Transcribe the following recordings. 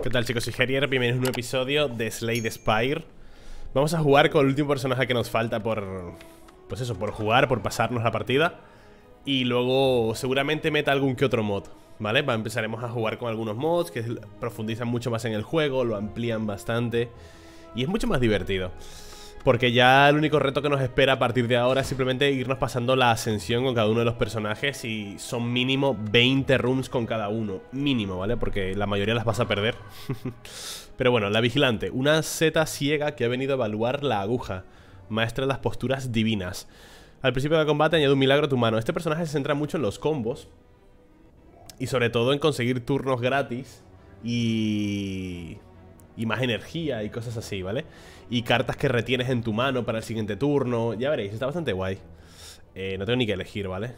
¿Qué tal, chicos? Soy Gerier, bienvenidos a un nuevo episodio de Slay Spire. Vamos a jugar con el último personaje que nos falta por... pues eso, por jugar, por pasarnos la partida. Y luego seguramente meta algún que otro mod, ¿vale? Empezaremos a jugar con algunos mods que profundizan mucho más en el juego, lo amplían bastante y es mucho más divertido. Porque ya el único reto que nos espera a partir de ahora es simplemente irnos pasando la ascensión con cada uno de los personajes. Y son mínimo 20 rooms con cada uno. Mínimo, ¿vale? Porque la mayoría las vas a perder. Pero bueno, la vigilante, una seta ciega que ha venido a evaluar la aguja, maestra de las posturas divinas. Al principio del combate añade un milagro a tu mano. Este personaje se centra mucho en los combos y sobre todo en conseguir turnos gratis y más energía y cosas así, ¿vale? Y cartas que retienes en tu mano para el siguiente turno. Ya veréis, está bastante guay. No tengo ni que elegir, ¿vale?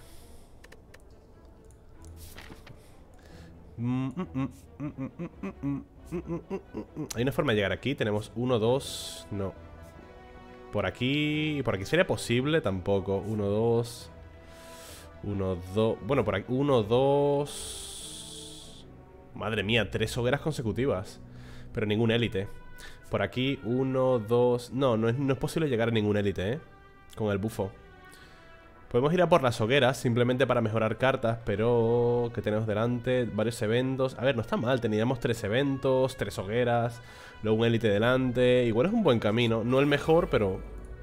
Hay una forma de llegar aquí. Tenemos 1, 2... no. Por aquí sería posible, tampoco. 1, 2... 1, 2... bueno, por aquí 1, 2... madre mía, 3 hogueras consecutivas. Pero ningún élite. Por aquí, 1, 2... no es posible llegar a ningún élite, con el bufo. Podemos ir a por las hogueras, simplemente para mejorar cartas. Pero... ¿qué tenemos delante? Varios eventos. A ver, no está mal, teníamos 3 eventos, 3 hogueras, luego un élite delante. Igual es un buen camino, no el mejor, pero...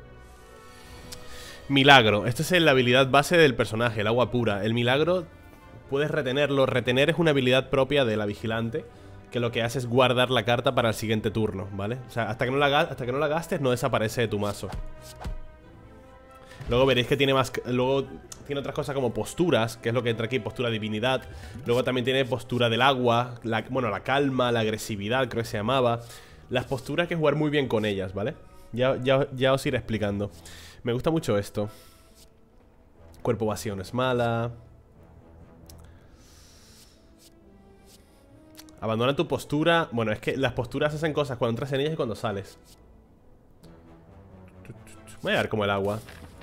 milagro, esta es la habilidad base del personaje, el agua pura. El milagro, puedes retenerlo. Retener es una habilidad propia de la vigilante, que lo que hace es guardar la carta para el siguiente turno, ¿vale? O sea, hasta que no la gastes no desaparece de tu mazo. Luego veréis que tiene más... luego tiene otras cosas como posturas, que es lo que entra aquí, postura divinidad. Luego también tiene postura del agua, bueno, la calma, la agresividad, creo que se llamaba. Las posturas hay que jugar muy bien con ellas, ¿vale? Ya os iré explicando. Me gusta mucho esto. Cuerpo vacío no es mala. Abandona tu postura. Bueno, es que las posturas hacen cosas cuando entras en ellas y cuando sales. Voy a ver como el agua.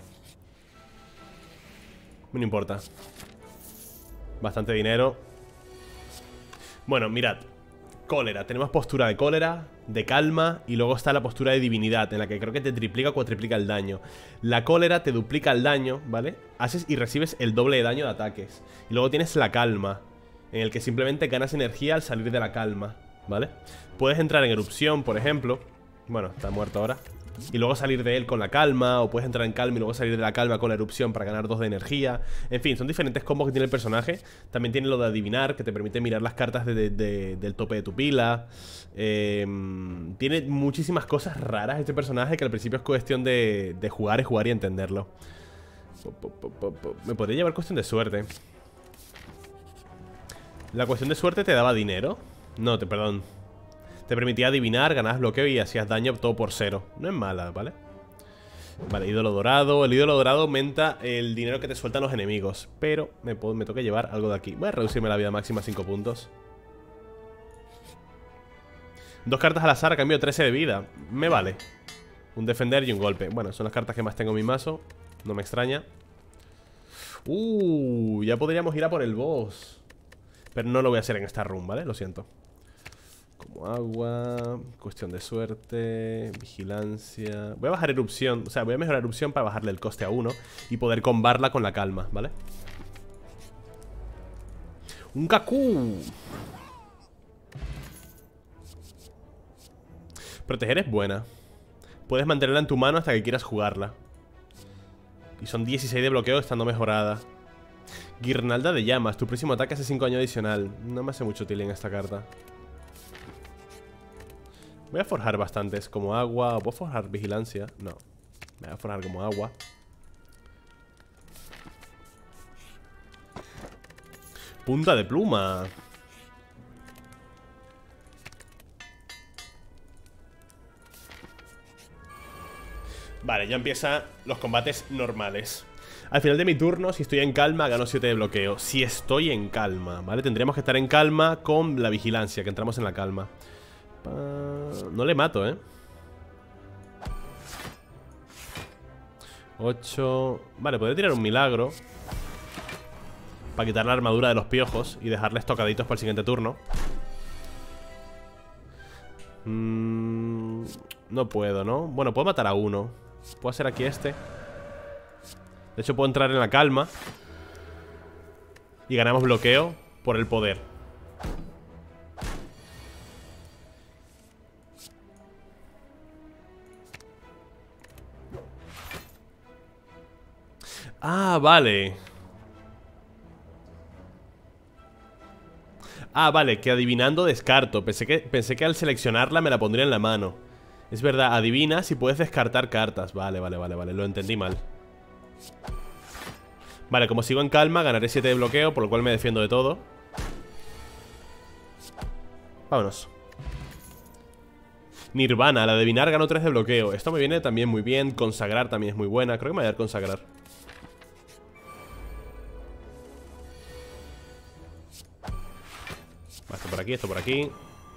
No importa. Bastante dinero. Bueno, mirad. Cólera, tenemos postura de cólera, de calma, y luego está la postura de divinidad, en la que creo que te triplica o cuatriplica el daño. La cólera te duplica el daño, ¿vale? Haces y recibes el doble de daño de ataques. Y luego tienes la calma, en el que simplemente ganas energía al salir de la calma, ¿vale? Puedes entrar en erupción, por ejemplo. Bueno, está muerto ahora. Y luego salir de él con la calma. O puedes entrar en calma y luego salir de la calma con la erupción para ganar 2 de energía. En fin, son diferentes combos que tiene el personaje. También tiene lo de adivinar, que te permite mirar las cartas del tope de tu pila. Tiene muchísimas cosas raras este personaje, que al principio es cuestión de jugar y entenderlo. Me podría llevar cuestión de suerte. La cuestión de suerte te daba dinero. No, perdón. Te permitía adivinar, ganabas bloqueo y hacías daño todo por 0. No es mala, ¿vale? Vale, ídolo dorado. El ídolo dorado aumenta el dinero que te sueltan los enemigos. Pero me toca llevar algo de aquí. Voy a reducirme la vida máxima a 5 puntos. 2 cartas al azar a cambio de 13 de vida. Me vale. Un defender y un golpe. Bueno, son las cartas que más tengo en mi mazo. No me extraña. Ya podríamos ir a por el boss. Pero no lo voy a hacer en esta run, ¿vale? Lo siento. Como agua, cuestión de suerte, vigilancia. Voy a bajar erupción, o sea, voy a mejorar erupción para bajarle el coste a 1 y poder combarla con la calma, ¿vale? ¡Un cacú! Proteger es buena. Puedes mantenerla en tu mano hasta que quieras jugarla. Y son 16 de bloqueo estando mejorada. Guirnalda de llamas, tu próximo ataque hace 5 daño adicional. No me hace mucho útil en esta carta. Voy a forjar bastantes, como agua. ¿O puedo forjar vigilancia? No. Me voy a forjar como agua. Punta de pluma. Vale, ya empiezan los combates normales. Al final de mi turno, si estoy en calma, gano 7 de bloqueo. Si estoy en calma, ¿vale? Tendríamos que estar en calma con la vigilancia, que entramos en la calma. No le mato, 8. Vale, podría tirar un milagro para quitar la armadura de los piojos y dejarles tocaditos para el siguiente turno. No puedo, ¿no? Bueno, puedo matar a uno. Puedo hacer aquí este. De hecho, puedo entrar en la calma. Y ganamos bloqueo por el poder. Ah, vale. Ah, vale, que adivinando descarto. Pensé que al seleccionarla me la pondría en la mano. Es verdad, adivinas y puedes descartar cartas. Vale, lo entendí mal. Vale, como sigo en calma, ganaré 7 de bloqueo, por lo cual me defiendo de todo. Vámonos. Nirvana, al adivinar gano 3 de bloqueo. Esto me viene también muy bien. Consagrar también es muy buena. Creo que me voy a dar consagrar. Esto por aquí, esto por aquí.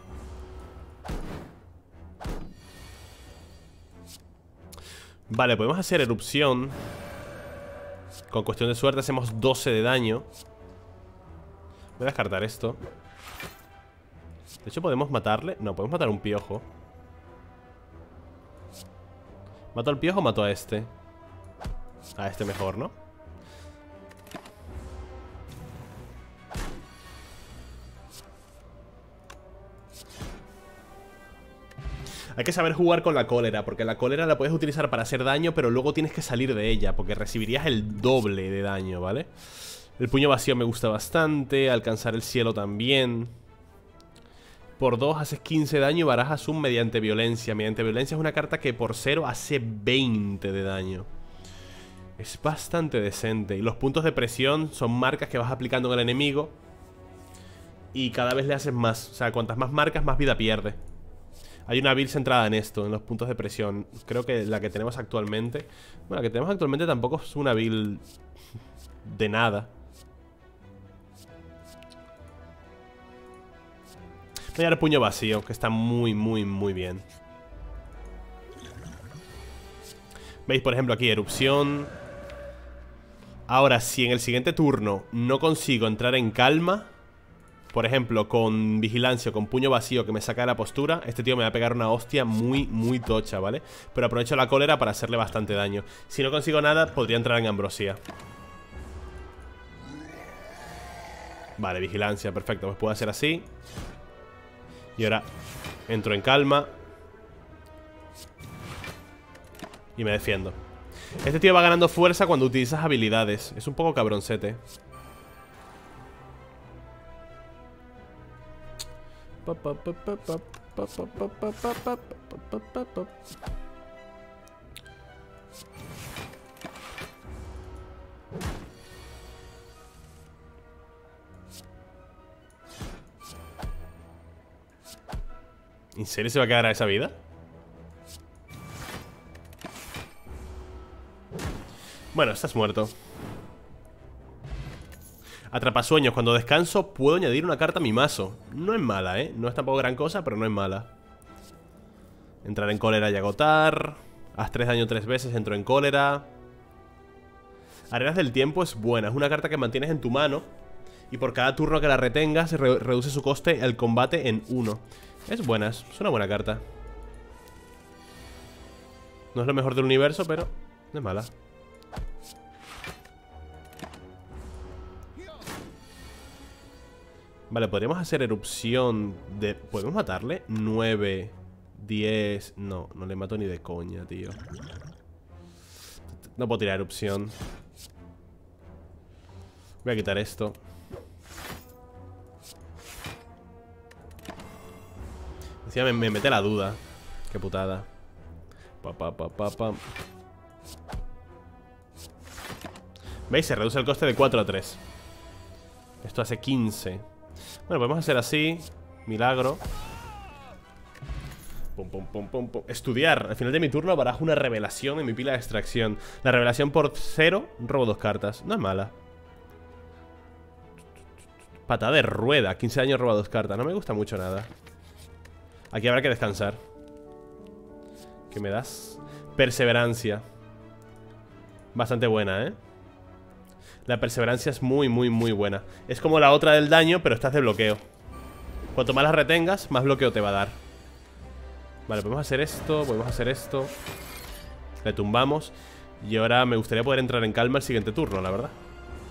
Vale, podemos hacer erupción. Con cuestión de suerte hacemos 12 de daño. Voy a descartar esto. De hecho, ¿podemos matarle? No, podemos matar a un piojo. ¿Mato al piojo o mato a este? A este mejor, ¿no? Hay que saber jugar con la cólera, porque la cólera la puedes utilizar para hacer daño, pero luego tienes que salir de ella, porque recibirías el doble de daño, ¿vale? El puño vacío me gusta bastante. Alcanzar el cielo también. Por 2 haces 15 de daño y barajas un mediante violencia. Mediante violencia es una carta que por 0 hace 20 de daño. Es bastante decente. Y los puntos de presión son marcas que vas aplicando en el enemigo y cada vez le haces más. O sea, cuantas más marcas, más vida pierde. Hay una build centrada en esto, en los puntos de presión. Creo que la que tenemos actualmente... Bueno, la que tenemos actualmente tampoco es una build de nada. Voy a dar puño vacío, que está muy bien. ¿Veis? Por ejemplo, aquí erupción. Ahora, si en el siguiente turno no consigo entrar en calma, por ejemplo, con vigilancia o con puño vacío que me saca de la postura, este tío me va a pegar una hostia muy tocha, ¿vale? Pero aprovecho la cólera para hacerle bastante daño. Si no consigo nada, podría entrar en ambrosía. Vale, vigilancia, perfecto. Pues puedo hacer así. Y ahora entro en calma y me defiendo. Este tío va ganando fuerza cuando utilizas habilidades. Es un poco cabroncete. ¿En serio se va a quedar a esa vida? Bueno, estás muerto. Atrapasueños. Cuando descanso puedo añadir una carta a mi mazo. No es mala, ¿eh? No es tampoco gran cosa, pero no es mala. Entrar en cólera y agotar. Haz 3 daño 3 veces, entro en cólera. Arenas del tiempo es buena. Es una carta que mantienes en tu mano y por cada turno que la retengas reduce su coste al combate en 1. Es buena, es una buena carta. No es lo mejor del universo, pero no es mala. Vale, podríamos hacer erupción de... ¿Podemos matarle? 9, 10... No, no le mato ni de coña, tío. No puedo tirar erupción. Voy a quitar esto. Encima me mete la duda. Qué putada. ¿Veis? Se reduce el coste de 4 a 3. Esto hace 15. Bueno, podemos hacer así. Milagro. Estudiar. Al final de mi turno barajo una revelación en mi pila de extracción. La revelación por 0, robo 2 cartas. No es mala. Patada de rueda. 15 daños, roba 2 cartas. No me gusta mucho nada. Aquí habrá que descansar. ¿Qué me das? Perseverancia. Bastante buena, ¿eh? La perseverancia es muy buena. Es como la otra del daño, pero estás de bloqueo. Cuanto más la retengas, más bloqueo te va a dar. Vale, podemos hacer esto, podemos hacer esto. Le tumbamos. Y ahora me gustaría poder entrar en calma el siguiente turno, la verdad.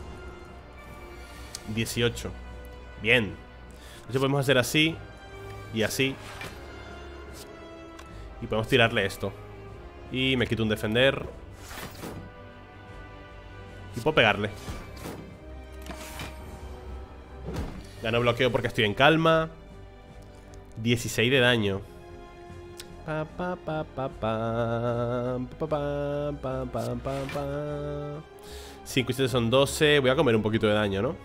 18. Bien. Entonces podemos hacer así y así. Y podemos tirarle esto. Y me quito un defender. Y puedo pegarle. Gano bloqueo porque estoy en calma. 16 de daño. 5 y 7 son 12. Voy a comer un poquito de daño, ¿no?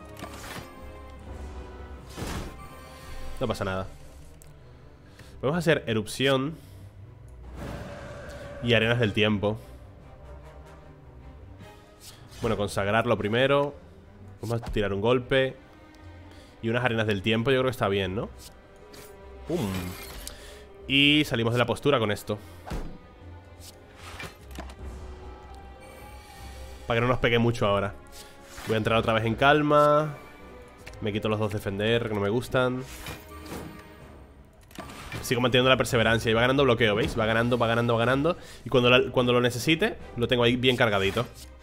No pasa nada. Vamos a hacer erupción y arenas del tiempo. Bueno, consagrarlo primero. Vamos a tirar un golpe. Y unas arenas del tiempo, yo creo que está bien, ¿no? ¡Pum! Y salimos de la postura con esto. Para que no nos pegue mucho ahora. Voy a entrar otra vez en calma. Me quito los dos defender, que no me gustan. Sigo manteniendo la perseverancia. Y va ganando bloqueo, ¿veis? Va ganando, va ganando, va ganando. Y cuando lo necesite, lo tengo ahí bien cargadito.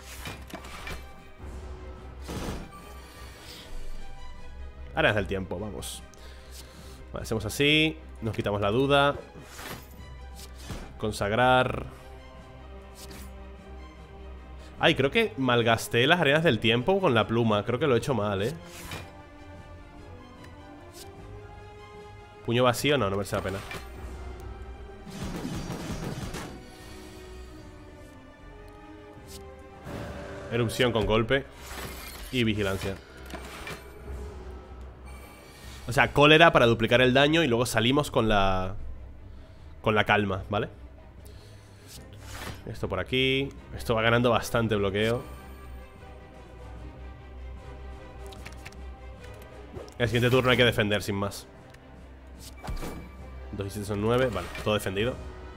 Arenas del tiempo, vamos. Vale, hacemos así. Nos quitamos la duda. Consagrar. Ay, creo que malgasté las arenas del tiempo con la pluma. Creo que lo he hecho mal, ¿eh? Puño vacío, no merece la pena. Erupción con golpe. Y vigilancia. O sea, cólera para duplicar el daño. Y luego salimos con la calma, ¿vale? Esto por aquí. Esto va ganando bastante bloqueo. El siguiente turno hay que defender sin más. 2 y 7 son 9. Vale, todo defendido.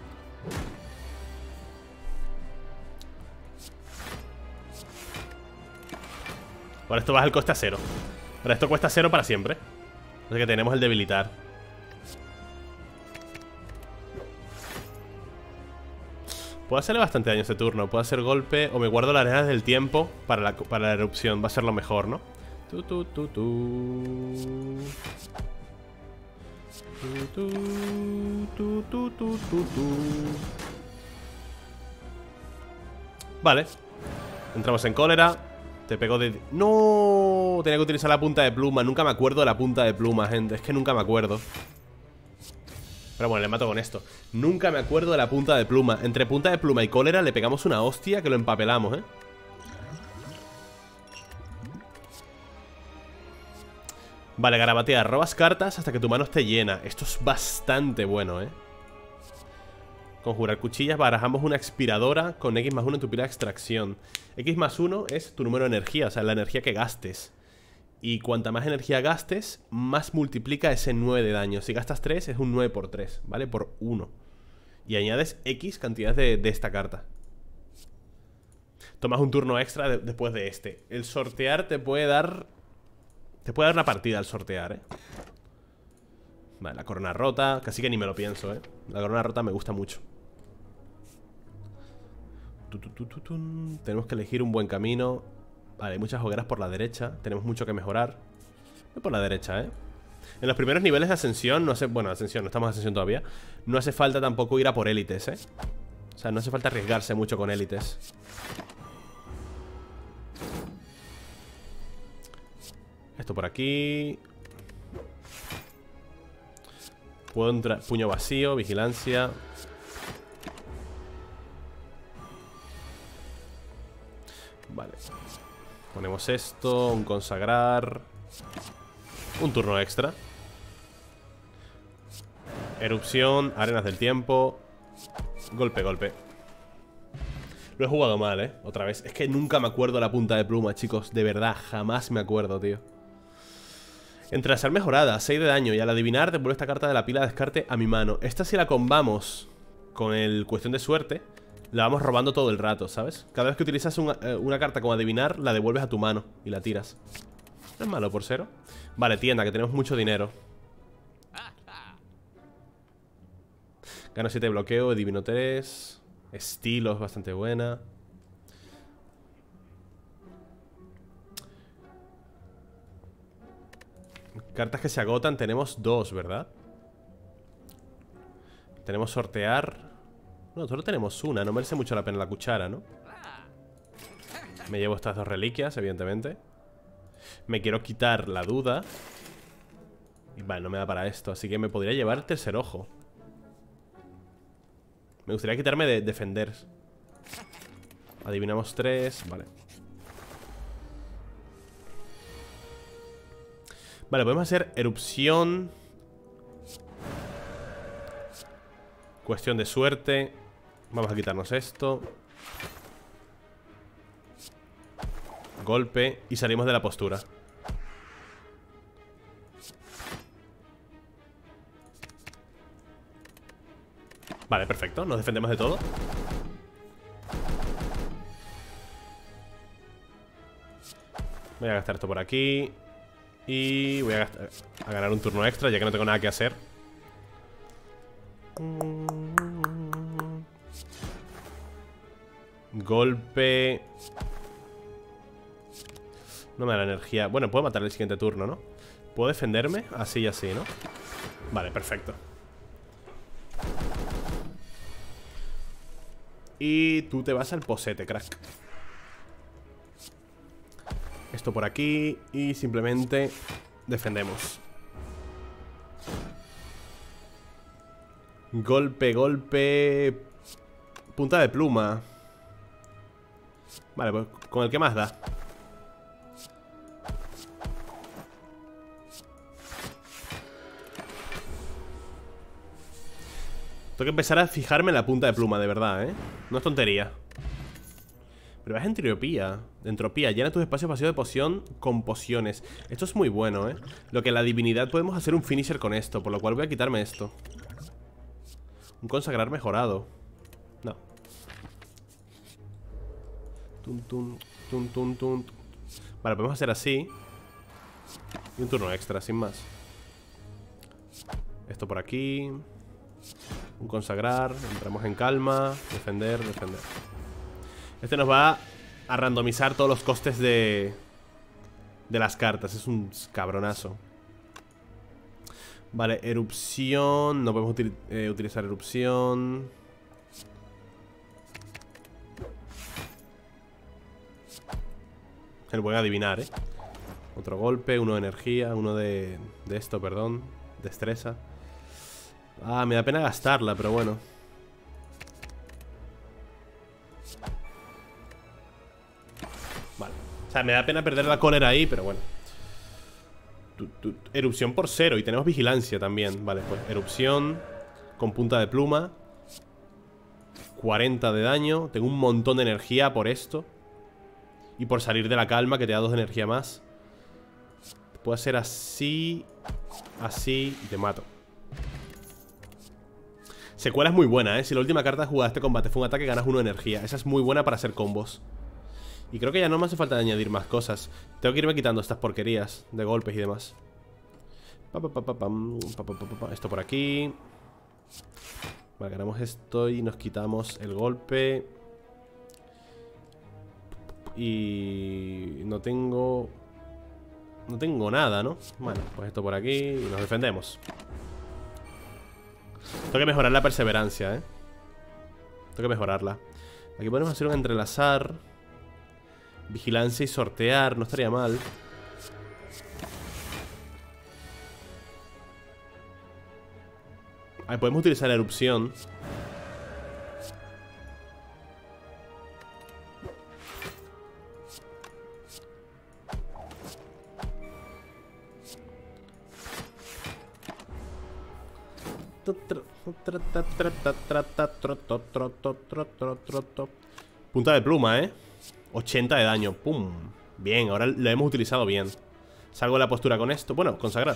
Ahora esto baja el coste a 0. Ahora esto cuesta 0 para siempre. O sea que tenemos el debilitar. Puedo hacerle bastante daño este turno. Puedo hacer golpe o me guardo las arenas del tiempo para la erupción. Va a ser lo mejor, ¿no? Vale. Entramos en cólera. Te pego de... ¡No! Tenía que utilizar la punta de pluma. Nunca me acuerdo de la punta de pluma, gente. Es que nunca me acuerdo. Pero bueno, le mato con esto. Nunca me acuerdo de la punta de pluma. Entre punta de pluma y cólera le pegamos una hostia que lo empapelamos, ¿eh? Vale, garabatea. Robas cartas hasta que tu mano esté llena. Esto es bastante bueno, ¿eh? Conjurar cuchillas. Barajamos una expiradora con X+1 en tu pila de extracción. X+1 es tu número de energía, o sea, la energía que gastes. Y cuanta más energía gastes, más multiplica ese 9 de daño. Si gastas 3, es un 9 por 3, ¿vale? Por 1. Y añades X cantidad de esta carta. Tomas un turno extra después de este. El sortear te puede dar... Te puede dar una partida al sortear, ¿eh? Vale, la corona rota. Casi que ni me lo pienso, ¿eh? La corona rota me gusta mucho. Tenemos que elegir un buen camino. Vale, hay muchas hogueras por la derecha. Tenemos mucho que mejorar. Voy por la derecha, ¿eh? En los primeros niveles de ascensión, no sé... Bueno, ascensión, no estamos en ascensión todavía. No hace falta tampoco ir a por élites, ¿eh? O sea, no hace falta arriesgarse mucho con élites. Esto por aquí. Puedo entrar... Puño vacío, vigilancia. Vale. Ponemos esto, un consagrar. Un turno extra. Erupción, arenas del tiempo. Golpe, golpe. Lo he jugado mal, ¿eh? Otra vez. Es que nunca me acuerdo la punta de pluma, chicos. De verdad, jamás me acuerdo, tío. Entrelazar mejorada, 6 de daño. Y al adivinar, devuelve esta carta de la pila de descarte a mi mano. Esta si la combamos con el cuestión de suerte, la vamos robando todo el rato, ¿sabes? Cada vez que utilizas una carta como adivinar, la devuelves a tu mano y la tiras. No es malo por 0. Vale, tienda, que tenemos mucho dinero. Gano 7 de bloqueo, adivino 3. Estilo es bastante buena. Cartas que se agotan tenemos 2, ¿verdad? Tenemos sortear. No, solo tenemos una. No merece mucho la pena la cuchara, ¿no? Me llevo estas 2 reliquias, evidentemente. Me quiero quitar la duda. Y vale, no me da para esto. Así que me podría llevar tercer ojo. Me gustaría quitarme de defender. Adivinamos 3, vale. Vale, podemos hacer erupción. Cuestión de suerte. Vamos a quitarnos esto. Golpe. Y salimos de la postura. Vale, perfecto, nos defendemos de todo. Voy a gastar esto por aquí. Y voy a ganar un turno extra, ya que no tengo nada que hacer. Golpe. No me da la energía. Bueno, puedo matar el siguiente turno, ¿no? ¿Puedo defenderme? Así y así, ¿no? Vale, perfecto. Y tú te vas al posete, crack. Esto por aquí. Y simplemente defendemos. Golpe, golpe. Punta de pluma. Vale, pues con el que más da. Tengo que empezar a fijarme en la punta de pluma, de verdad, ¿eh? No es tontería. Pero vas entropía. Entropía. Llena tus espacios vacíos de poción con pociones. Esto es muy bueno, ¿eh? Lo que la divinidad podemos hacer un finisher con esto. Por lo cual voy a quitarme esto. Un consagrar mejorado. No. Tun, tun, tun, tun, tun. Vale, podemos hacer así. Y un turno extra, sin más. Esto por aquí. Un consagrar, entramos en calma. Defender, defender. Este nos va a randomizar todos los costes de las cartas. Es un cabronazo. Vale, erupción. No podemos utilizar erupción. El buen adivinar, Otro golpe, uno de energía. Uno de esto, perdón. Destreza. Ah, me da pena gastarla, pero bueno. Vale. O sea, me da pena perder la cólera ahí, pero bueno. Erupción por 0. Y tenemos vigilancia también. Vale, pues erupción con punta de pluma. 40 de daño. Tengo un montón de energía por esto. Y por salir de la calma, que te da 2 de energía más. Puedo hacer así. Así. Y te mato. Secuela es muy buena, Si la última carta jugada de este combate fue un ataque, ganas 1 de energía. Esa es muy buena para hacer combos. Y creo que ya no me hace falta añadir más cosas. Tengo que irme quitando estas porquerías de golpes y demás. Esto por aquí. Vale, ganamos esto y nos quitamos el golpe. Y no tengo nada, ¿no? Bueno, pues esto por aquí y nos defendemos. Tengo que mejorar la perseverancia, Tengo que mejorarla. Aquí podemos hacer un entrelazar. Vigilancia y sortear, no estaría mal. Ahí podemos utilizar la erupción. Punta de pluma, 80 de daño, pum. Bien, ahora lo hemos utilizado bien. Salgo de la postura con esto. Bueno, consagrar.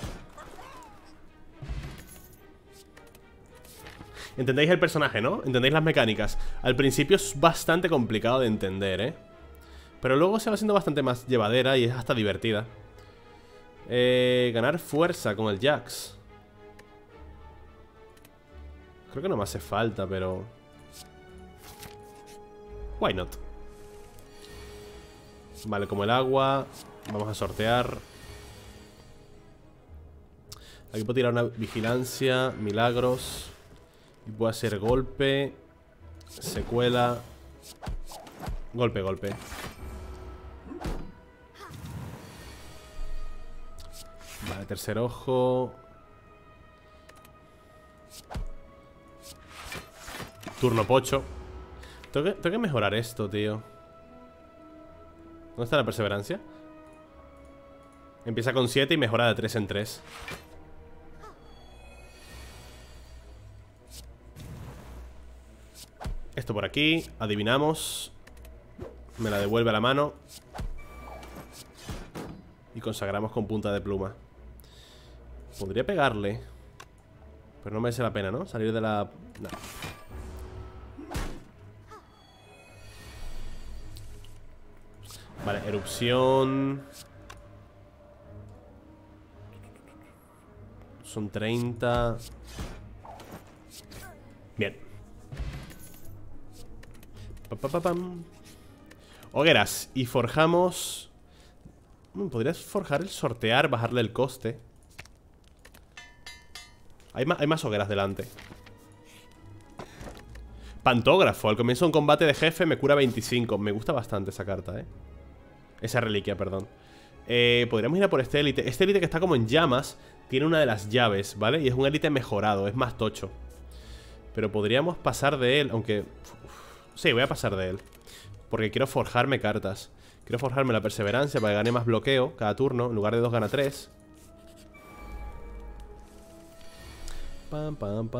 Entendéis el personaje, ¿no? Entendéis las mecánicas. Al principio es bastante complicado de entender, pero luego se va haciendo bastante más llevadera y es hasta divertida. Ganar fuerza con el Jax. Creo que no me hace falta, pero... Why not? Vale, como el agua. Vamos a sortear. Aquí puedo tirar una vigilancia, milagros. Y puedo hacer golpe, secuela, golpe, golpe. Vale, tercer ojo. Turno pocho. Tengo que mejorar esto, tío. ¿Dónde está la perseverancia? Empieza con 7 y mejora de 3 en 3. Esto por aquí, adivinamos. Me la devuelve a la mano. Y consagramos con punta de pluma. Podría pegarle, pero no merece la pena, ¿no? Salir de la... No. Vale, erupción. Son 30. Bien. Pam. Hogueras. Y forjamos... Podrías forjar el sortear, bajarle el coste. Hay más hogueras delante. Pantógrafo. Al comienzo de un combate de jefe me cura 25. Me gusta bastante esa carta, Esa reliquia, perdón. Podríamos ir a por este élite. Este élite que está como en llamas tiene una de las llaves, ¿vale? Y es un élite mejorado, es más tocho. Pero podríamos pasar de él, aunque... Sí, voy a pasar de él, porque quiero forjarme cartas. Quiero forjarme la perseverancia para que gane más bloqueo cada turno. En lugar de 2 gana 3. Pam.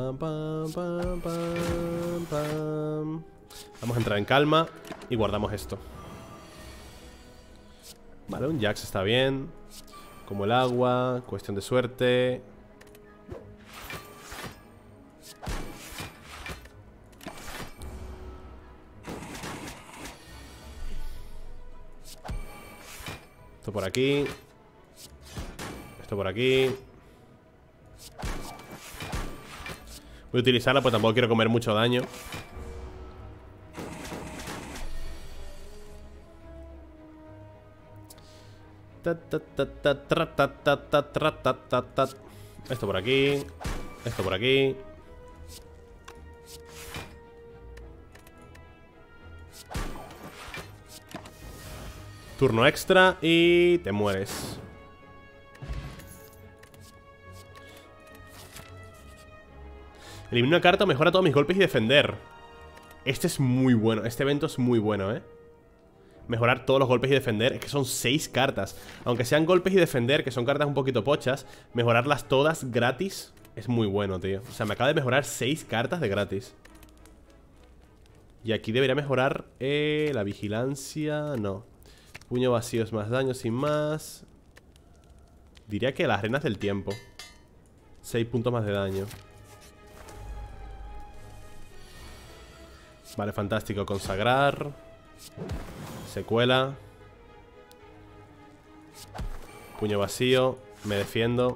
Vamos a entrar en calma y guardamos esto. Vale, un Jax está bien. Como el agua, cuestión de suerte. Esto por aquí. Esto por aquí. Voy a utilizarla, pues tampoco quiero comer mucho daño. Esto por aquí. Esto por aquí. Turno extra y te mueres. Elimina una carta o mejora todos mis golpes y defender. Este es muy bueno. Este evento es muy bueno, Mejorar todos los golpes y defender. Es que son 6 cartas. Aunque sean golpes y defender, que son cartas un poquito pochas, mejorarlas todas gratis es muy bueno, tío. O sea, me acaba de mejorar 6 cartas de gratis. Y aquí debería mejorar la vigilancia. No. Puño vacío es más daño sin más. Diría que las arenas del tiempo. 6 puntos más de daño. Vale, fantástico. Consagrar. Secuela. Puño vacío. Me defiendo.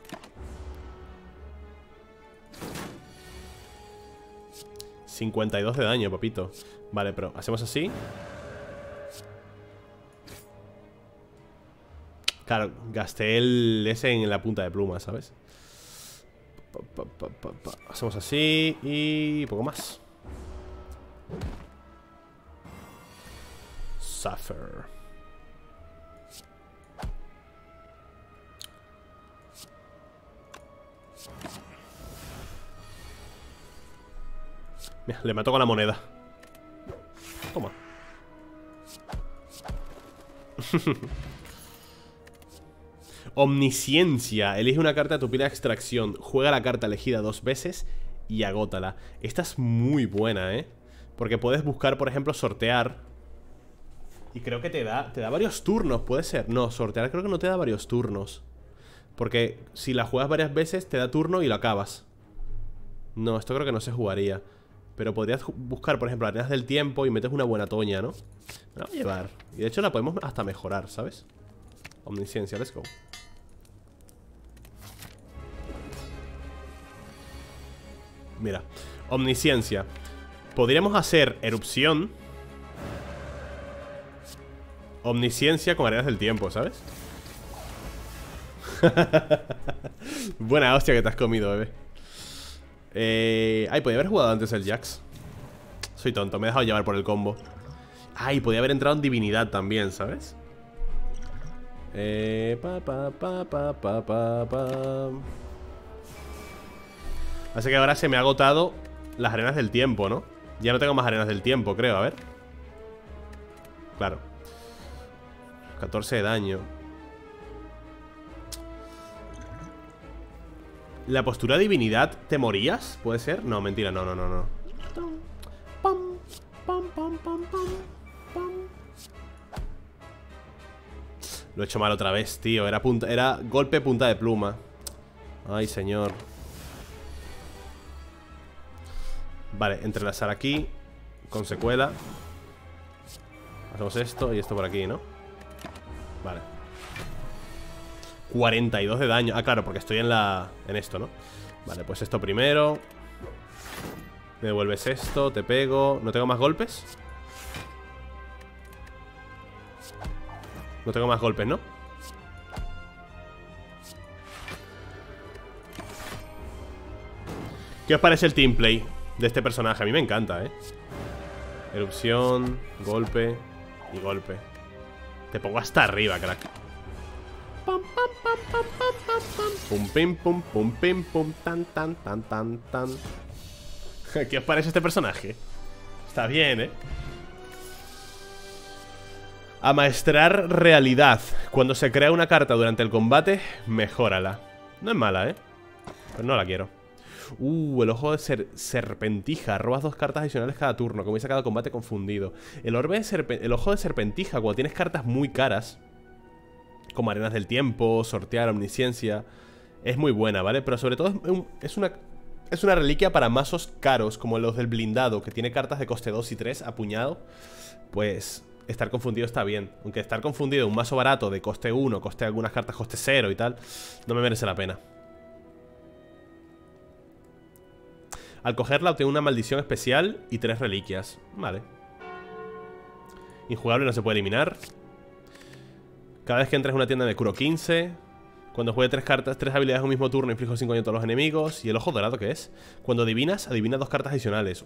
$52 de daño, papito. Vale, pero hacemos así. Claro, gasté el ese en la punta de pluma, ¿sabes? Hacemos así y poco más. Suffer. Mira, le mato con la moneda. Toma. Omnisciencia. Elige una carta de tu pila de extracción. Juega la carta elegida 2 veces y agótala. Esta es muy buena, porque puedes buscar, por ejemplo, sortear. Y creo que te da varios turnos, puede ser. No, sortear creo que no te da varios turnos, porque si la juegas varias veces te da turno y lo acabas. No, esto creo que no se jugaría. Pero podrías buscar, por ejemplo, arenas del tiempo y metes una buena toña, ¿no? Me la voy a llevar. Y de hecho la podemos hasta mejorar, ¿sabes? Omnisciencia, let's go. Mira, omnisciencia. Podríamos hacer erupción, omnisciencia con arenas del tiempo, ¿sabes? Buena hostia que te has comido, bebé. Ay, podía haber jugado antes el Jax. Soy tonto, me he dejado llevar por el combo. Ay, podía haber entrado en divinidad también, ¿sabes? Así que ahora se me ha agotado las arenas del tiempo, ¿no? Ya no tengo más arenas del tiempo, creo, a ver. Claro. 14 de daño. ¿La postura divinidad te morías? ¿Puede ser? No, mentira, no. Lo he hecho mal otra vez, tío. Era golpe punta de pluma. Ay, señor. Vale, entrelazar aquí con secuela. Hacemos esto y esto por aquí, ¿no? Vale. 42 de daño. Ah, claro, porque estoy en esto, ¿no? Vale, pues esto primero. Me devuelves esto, te pego. ¿No tengo más golpes? No tengo más golpes, ¿no? ¿Qué os parece el teamplay de este personaje? A mí me encanta, ¿eh? Erupción, golpe y golpe. Te pongo hasta arriba, crack. Pum, pim, pum, pum, pim, pum, tan, tan, tan, tan, tan. ¿Qué os parece este personaje? Está bien, ¿eh? Amaestrar realidad. Cuando se crea una carta durante el combate, mejórala. No es mala, ¿eh? Pero no la quiero. El ojo de serpentija. Robas 2 cartas adicionales cada turno. Comienza cada combate confundido. El ojo de serpentija, cuando tienes cartas muy caras, como arenas del tiempo, sortear, omnisciencia, es muy buena, ¿vale? Pero sobre todo es una reliquia para mazos caros, como los del blindado, que tiene cartas de coste 2 y 3 a puñado. Pues estar confundido está bien. Aunque estar confundido en un mazo barato de coste 1, coste algunas cartas coste 0 y tal, no me merece la pena. Al cogerla obtengo una maldición especial y 3 reliquias. Vale. Injugable, no se puede eliminar. Cada vez que entres en una tienda me curo 15. Cuando juegue 3 habilidades en un mismo turno, inflijo 5 daño a todos los enemigos. ¿Y el ojo dorado qué es? Cuando adivinas, adivina 2 cartas adicionales.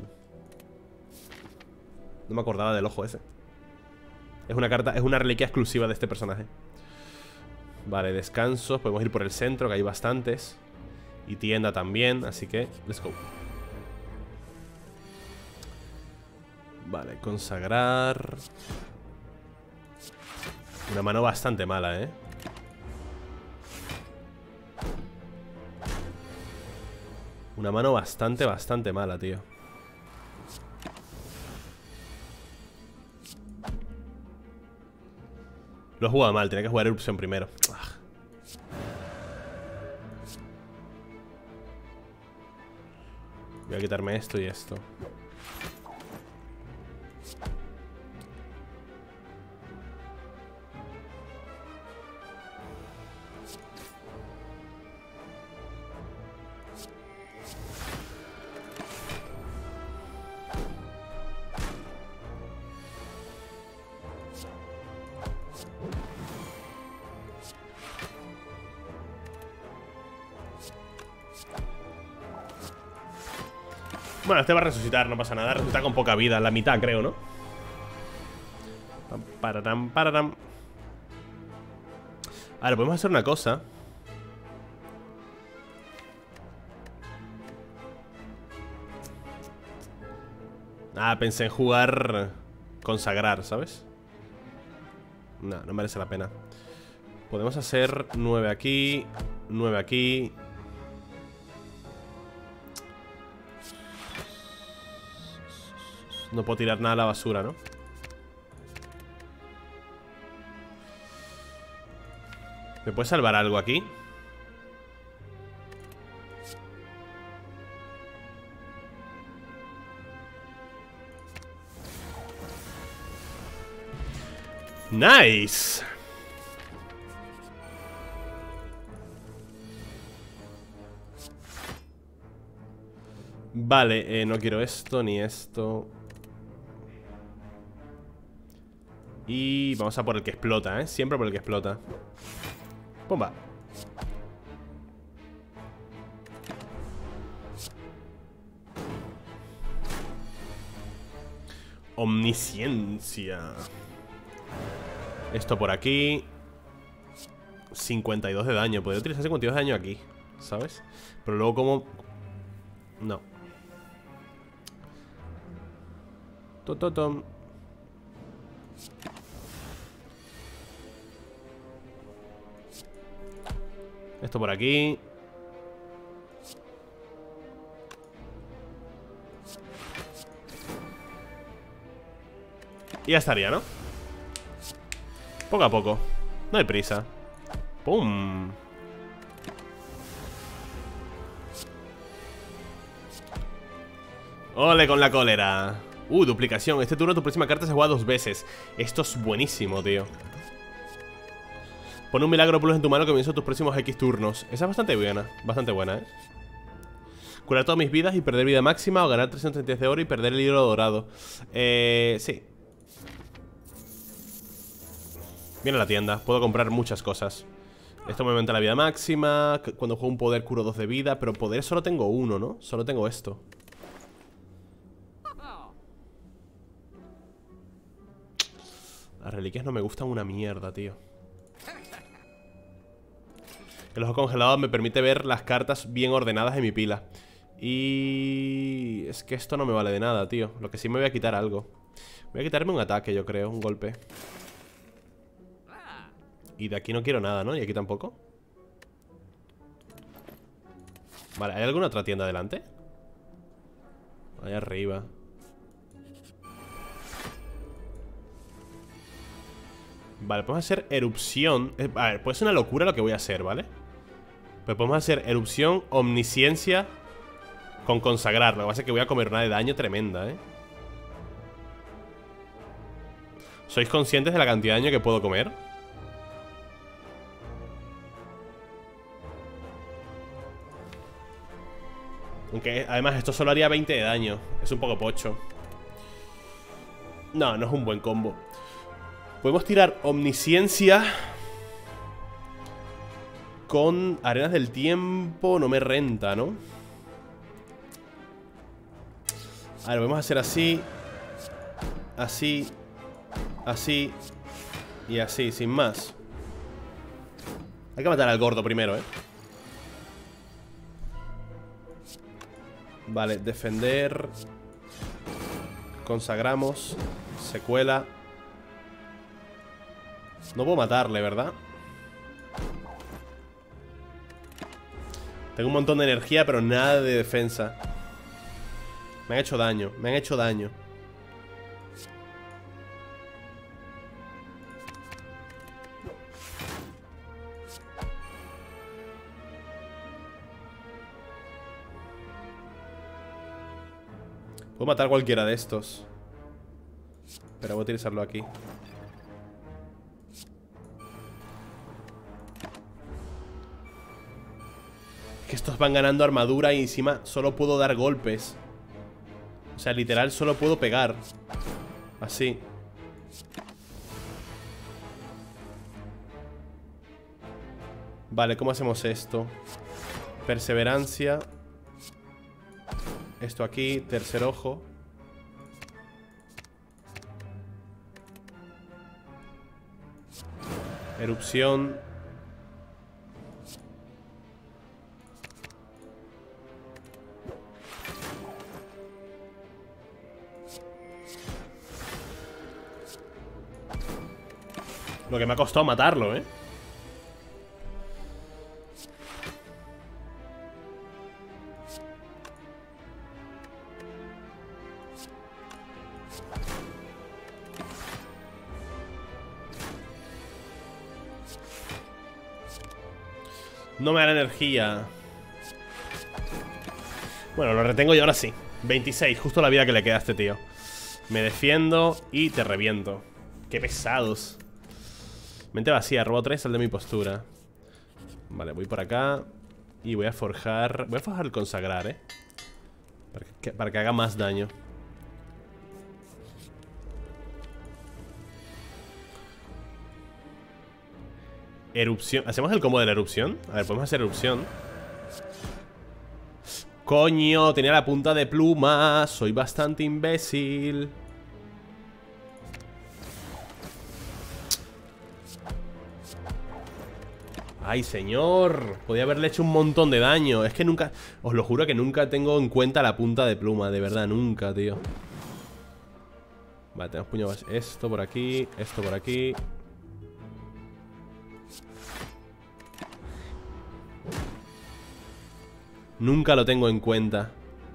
No me acordaba del ojo ese. Es una reliquia exclusiva de este personaje. Vale, descansos. Podemos ir por el centro, que hay bastantes. Y tienda también, así que let's go. Vale, consagrar. Una mano bastante mala, ¿eh? Una mano bastante mala, tío. Lo he jugado mal, tenía que jugar erupción primero. Voy a quitarme esto y esto. Bueno, este va a resucitar, no pasa nada. Resucita con poca vida, la mitad creo, ¿no? Pararam, pararam. Ahora, podemos hacer una cosa. Pensé en jugar consagrar, ¿sabes? No, no merece la pena. Podemos hacer 9 aquí, 9 aquí. No puedo tirar nada a la basura, ¿no? ¿Me puede salvar algo aquí? ¡Nice! Vale, no quiero esto ni esto. Y vamos a por el que explota, ¿eh? Siempre por el que explota. Pumba. Omnisciencia. Esto por aquí. 52 de daño. Podría utilizar 52 de daño aquí, ¿sabes? Pero luego como... No. Tototom. Esto por aquí. Y ya estaría, ¿no? Poco a poco. No hay prisa. ¡Pum! ¡Ole con la cólera! Duplicación. Este turno tu próxima carta se juega 2 veces. Esto es buenísimo, tío. Pon un milagro plus en tu mano que comienzo tus próximos X turnos. Esa es bastante buena, ¿eh? Curar todas mis vidas y perder vida máxima, o ganar 330 de oro y perder el hilo dorado. Sí. Viene a la tienda, puedo comprar muchas cosas. Esto me aumenta la vida máxima. Cuando juego un poder curo 2 de vida. Pero poder solo tengo uno, ¿no? Solo tengo esto. Las reliquias no me gustan una mierda, tío. El ojo congelado me permite ver las cartas bien ordenadas en mi pila. Y... es que esto no me vale de nada, tío. Lo que sí me voy a quitar algo. Voy a quitarme un ataque, yo creo, un golpe. Y de aquí no quiero nada, ¿no? Y aquí tampoco. Vale, ¿hay alguna otra tienda adelante? Ahí arriba. Vale, podemos hacer erupción. A ver, pues es una locura lo que voy a hacer, ¿vale? Pero podemos hacer erupción, omnisciencia con consagrar. Lo que pasa es que voy a comer una de daño tremenda, ¿eh? ¿Sois conscientes de la cantidad de daño que puedo comer? Aunque además esto solo haría 20 de daño. Es un poco pocho. No, no es un buen combo. Podemos tirar omnisciencia con arenas del tiempo. No me renta, ¿no? A ver, vamos a hacer así. Así. Así. Y así, sin más. Hay que matar al gordo primero, ¿eh? Vale, defender. Consagramos. Secuela. No puedo matarle, ¿verdad? Tengo un montón de energía, pero nada de defensa. Me han hecho daño, me han hecho daño. Puedo matar cualquiera de estos, pero voy a utilizarlo aquí. Que estos van ganando armadura y encima solo puedo dar golpes. O sea, literal solo puedo pegar. Así. Vale, ¿cómo hacemos esto? Perseverancia. Esto aquí, tercer ojo. Erupción. Lo que me ha costado matarlo, ¿eh? No me da la energía. Bueno, lo retengo y ahora sí. 26, justo la vida que le queda a este tío. Me defiendo y te reviento. Qué pesados. Mente vacía, robo 3, sal de mi postura. Vale, voy por acá. Y voy a forjar el consagrar, Para que haga más daño. Erupción. ¿Hacemos el combo de la erupción? A ver, podemos hacer erupción. Coño, tenía la punta de pluma. Soy bastante imbécil. Ay, señor. Podía haberle hecho un montón de daño. Es que nunca... Os lo juro que nunca tengo en cuenta la punta de pluma. De verdad, nunca, tío. Vale, tenemos puño. Esto por aquí. Esto por aquí. Nunca lo tengo en cuenta.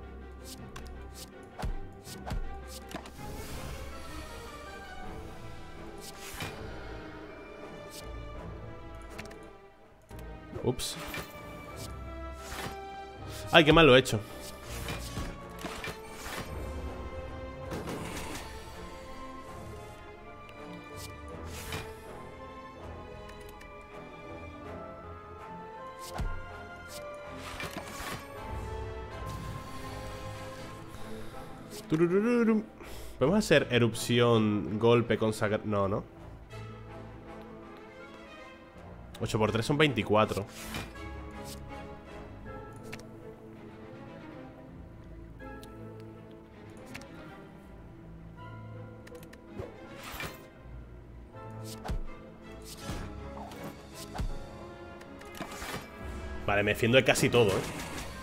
Ups. Ay, qué mal lo he hecho. Podemos hacer erupción, golpe, consagrar... No, no. 8 por 3 son 24. Vale, me defiendo de casi todo, ¿eh?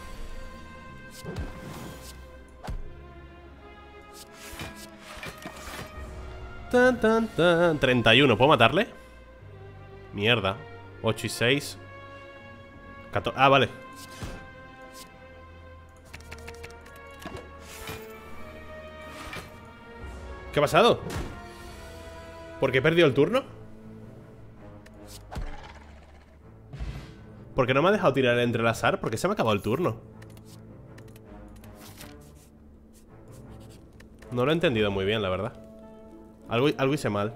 Tan, tan, tan. 31, ¿puedo matarle? Mierda. 8 y 6 14. Ah, vale. ¿Qué ha pasado? ¿Por qué he perdido el turno? ¿Por qué no me ha dejado tirar el entrelazar? ¿Por qué se me ha acabado el turno? No lo he entendido muy bien, la verdad. Algo hice mal.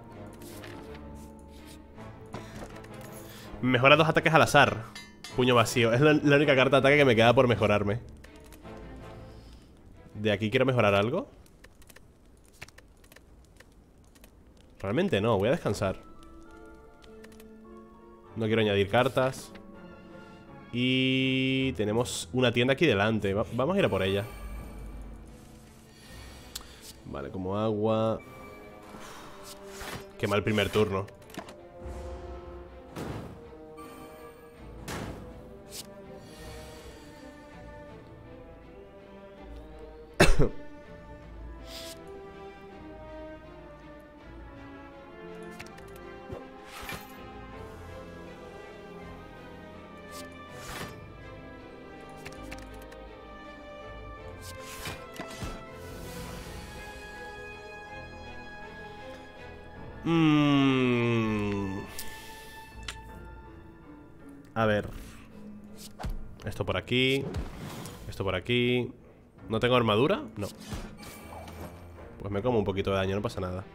Mejora 2 ataques al azar. Puño vacío. Es la única carta de ataque que me queda por mejorarme. ¿De aquí quiero mejorar algo? Realmente no, voy a descansar. No quiero añadir cartas. Y tenemos una tienda aquí delante. Vamos a ir a por ella. Vale, como agua. Qué mal primer turno. A ver. Esto por aquí. Esto por aquí. ¿No tengo armadura? No. Pues me como un poquito de daño, no pasa nada.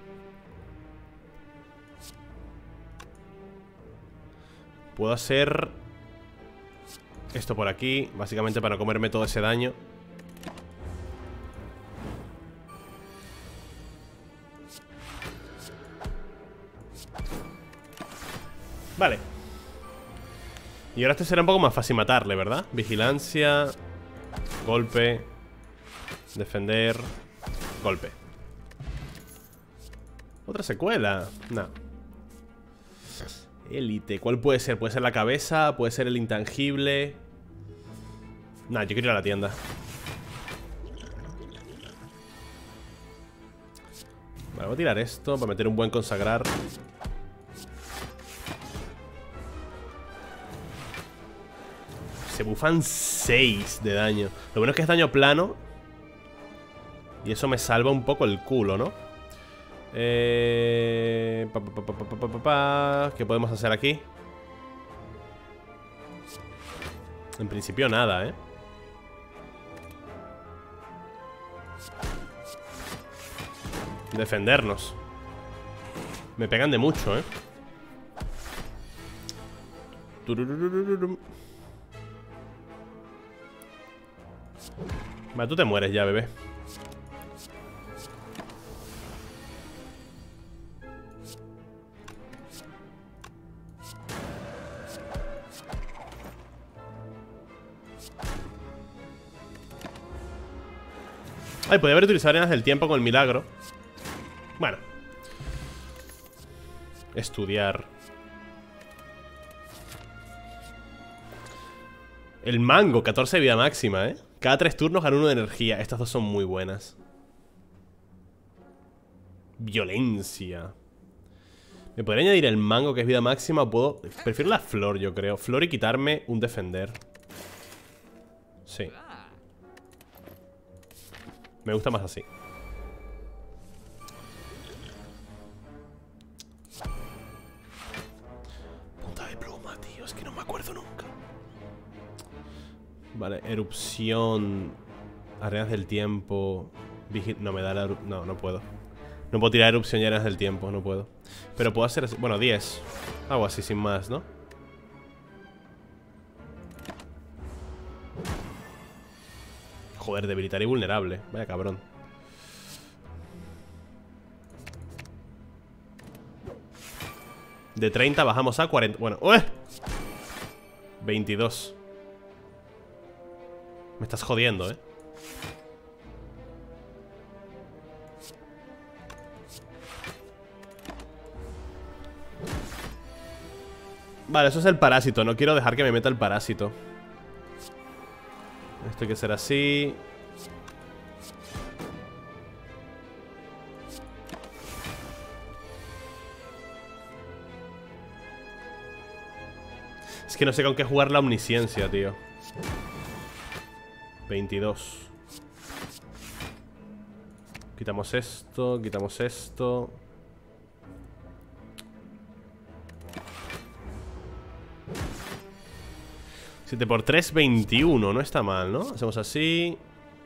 Puedo hacer esto por aquí, básicamente para comerme todo ese daño. Vale. Y ahora este será un poco más fácil matarle, ¿verdad? Vigilancia. Golpe. Defender. Golpe. Otra secuela. No. Élite. ¿Cuál puede ser? Puede ser la cabeza. Puede ser el intangible. Nah, yo quiero ir a la tienda. Vale, voy a tirar esto para meter un buen consagrar. Se bufan 6 de daño. Lo bueno es que es daño plano. Y eso me salva un poco el culo, ¿no? ¿Qué podemos hacer aquí? En principio nada, ¿eh? Defendernos. Me pegan de mucho, ¿eh? Vale, tú te mueres ya, bebé. Ay, podría haber utilizado arenas del tiempo con el milagro. Bueno. Estudiar. El mango, 14 de vida máxima, ¿eh? Cada 3 turnos gana 1 de energía. Estas dos son muy buenas. Violencia. ¿Me podría añadir el mango, que es vida máxima? ¿O puedo? Prefiero la flor, yo creo. Flor y quitarme un defender. Sí. Me gusta más así. Punta de pluma, tío. Es que no me acuerdo nunca. Vale, erupción. Arenas del tiempo. No me da la no, no puedo. No puedo tirar erupción y arenas del tiempo, no puedo. Pero puedo hacer así. Bueno, 10. Algo así sin más, ¿no? Joder, debilitar y vulnerable. Vaya cabrón. De 30 bajamos a 40. Bueno, ¡ueh! 22. Me estás jodiendo, ¿eh? Vale, eso es el parásito. No quiero dejar que me meta el parásito. Esto hay que ser así. Es que no sé con qué jugar la omnisciencia, tío. 22. Quitamos esto, quitamos esto. Siete por 3, 21. No está mal, ¿no? Hacemos así.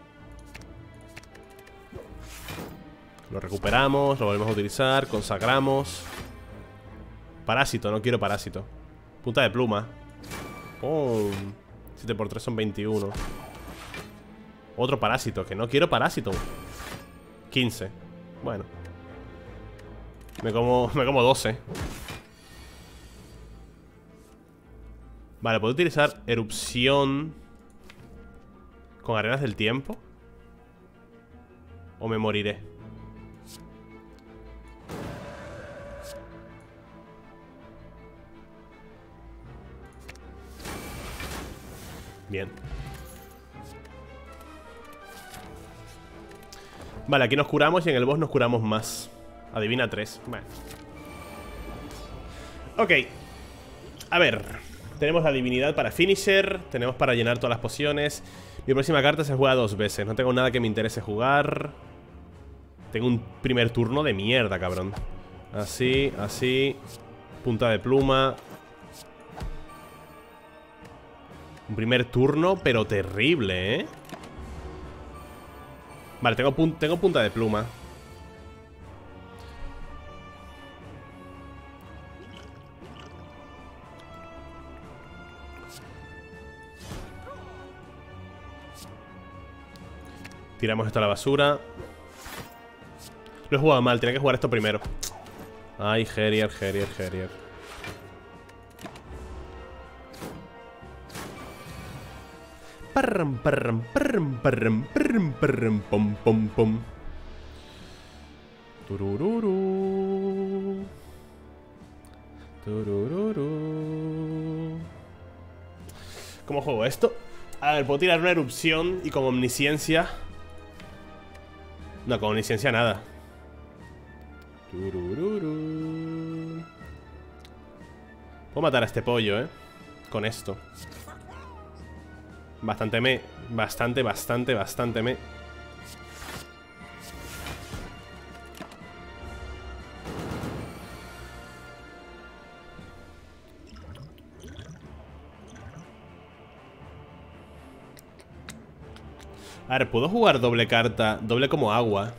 Lo recuperamos, lo volvemos a utilizar. Consagramos. Parásito, no quiero parásito. Punta de pluma. ¡Pum! 7 por 3 son 21. Otro parásito, que no quiero parásito. 15. Bueno. Me como 12. Vale, ¿puedo utilizar erupción con arenas del tiempo? ¿O me moriré? Bien. Vale, aquí nos curamos y en el boss nos curamos más. Adivina 3. Vale. Ok. A ver. Tenemos la divinidad para finisher. Tenemos para llenar todas las pociones. Mi próxima carta se juega 2 veces. No tengo nada que me interese jugar. Tengo un primer turno de mierda, cabrón. Así, así. Punta de pluma. Un primer turno, pero terrible, ¿eh? Vale, tengo punta de pluma. Tiramos esto a la basura. Lo he jugado mal, tenía que jugar esto primero. Ay, Herier. Pom, pom, pom. Turururu. ¿Cómo juego esto? A ver, puedo tirar una erupción y con omnisciencia. No, con omnisciencia nada. Turururu. Puedo matar a este pollo, con esto. Bastante me. Bastante me. A ver, ¿puedo jugar doble carta? Doble como agua.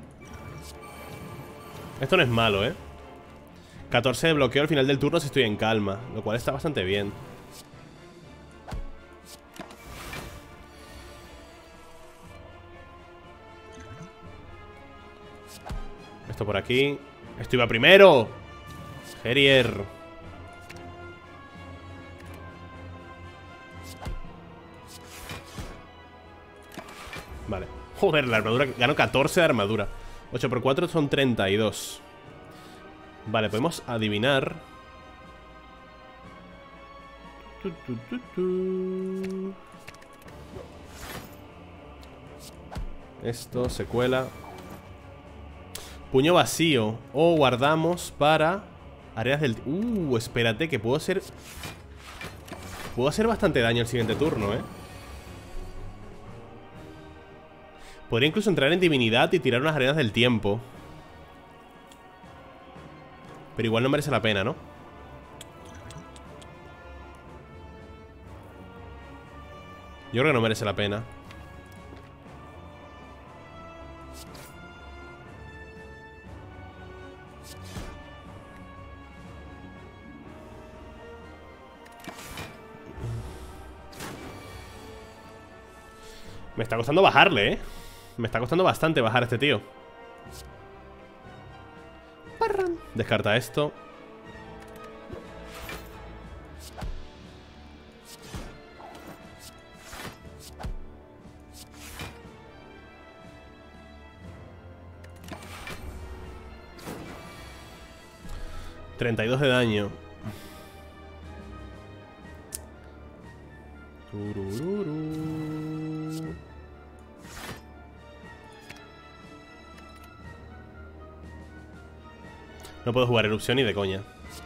Esto no es malo, 14 de bloqueo al final del turno si estoy en calma, lo cual está bastante bien. esto por aquí. Esto iba primero. Herier. Vale. Joder, la armadura. Gano 14 de armadura. 8 por 4 son 32. Vale, podemos adivinar. Esto se cuela. Puño vacío. O guardamos para áreas del... espérate, que puedo hacer... Puedo hacer bastante daño el siguiente turno, Podría incluso entrar en divinidad y tirar unas arenas del tiempo. Pero igual no merece la pena, ¿no? Yo creo que no merece la pena. Me está costando bajarle, Me está costando bastante bajar a este tío. Descarta esto. $32 de daño. Turururu. No puedo jugar erupción ni de coña.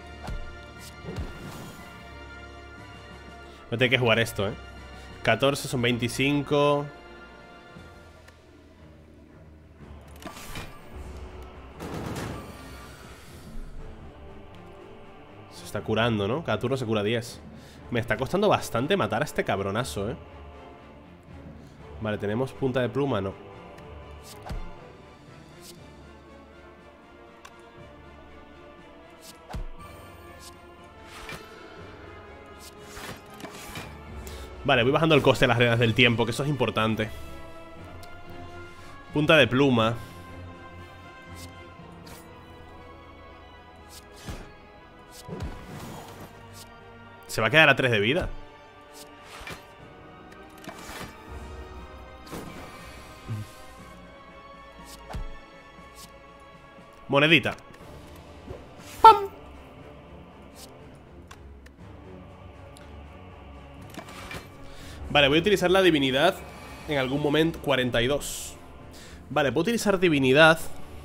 Voy a tener que jugar esto, 14 son 25. Se está curando, ¿no? Cada turno se cura 10. Me está costando bastante matar a este cabronazo, Vale, tenemos punta de pluma, no. Vale, voy bajando el coste de las arenas del tiempo, que eso es importante. Punta de pluma. Se va a quedar a 3 de vida. Monedita. ¡Pam! Vale, voy a utilizar la divinidad en algún momento. 42. Vale, puedo utilizar divinidad.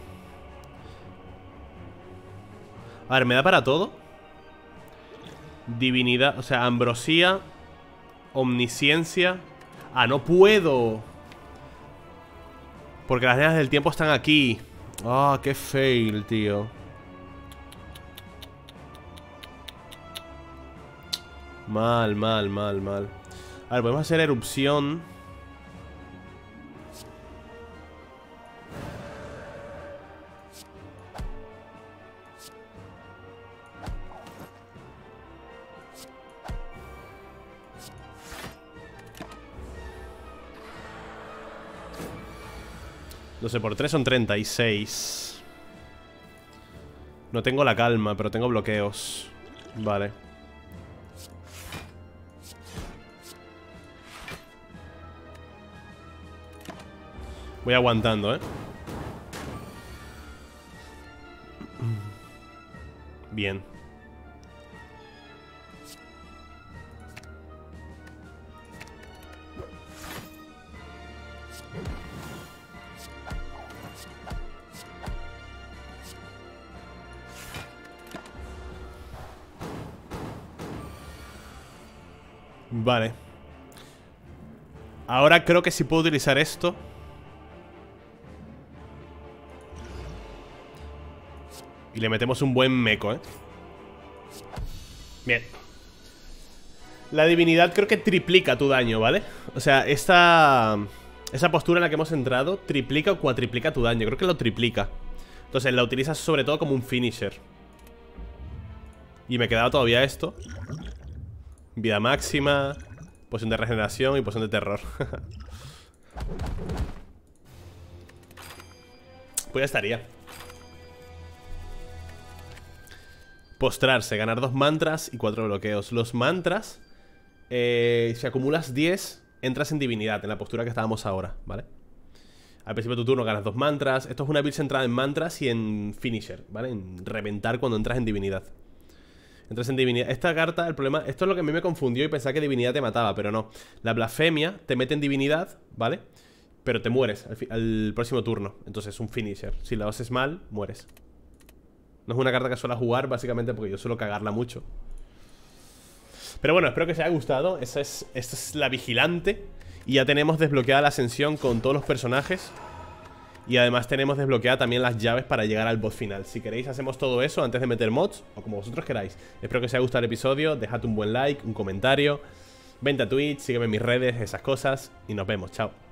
A ver, ¿me da para todo? Divinidad, o sea, ambrosía, omnisciencia. Ah, no puedo. Porque las arenas del tiempo están aquí. Ah, qué fail, tío. Mal, mal, mal, mal. A ver, podemos hacer erupción. No sé, por 3 son 36. No tengo la calma, pero tengo bloqueos. Vale. Voy aguantando, Bien. Vale. Ahora creo que sí puedo utilizar esto. Y le metemos un buen meco, Bien. La divinidad creo que triplica tu daño, ¿vale? O sea, esa postura en la que hemos entrado triplica o cuatriplica tu daño. Creo que lo triplica. Entonces la utilizas sobre todo como un finisher. Y me quedaba todavía esto. Vida máxima, poción de regeneración y poción de terror. Pues ya estaría. Postrarse, ganar 2 mantras y 4 bloqueos. Los mantras, si acumulas 10, entras en divinidad, en la postura que estábamos ahora, ¿vale? Al principio de tu turno ganas 2 mantras. Esto es una build centrada en mantras y en finisher, ¿vale? En reventar cuando entras en divinidad. Entras en divinidad. Esta carta, el problema... Esto es lo que a mí me confundió y pensaba que divinidad te mataba, pero no. La blasfemia te mete en divinidad, ¿vale? Pero te mueres al próximo turno. Entonces es un finisher. Si lo haces mal, mueres. No es una carta que suelo jugar, básicamente porque yo suelo cagarla mucho. Pero bueno, espero que os haya gustado. Esta es la vigilante. Y ya tenemos desbloqueada la ascensión con todos los personajes. Y además tenemos desbloqueada también las llaves para llegar al boss final. Si queréis hacemos todo eso antes de meter mods, o como vosotros queráis. Espero que os haya gustado el episodio. Dejad un buen like, un comentario. Vente a Twitch, sígueme en mis redes, esas cosas. Y nos vemos, chao.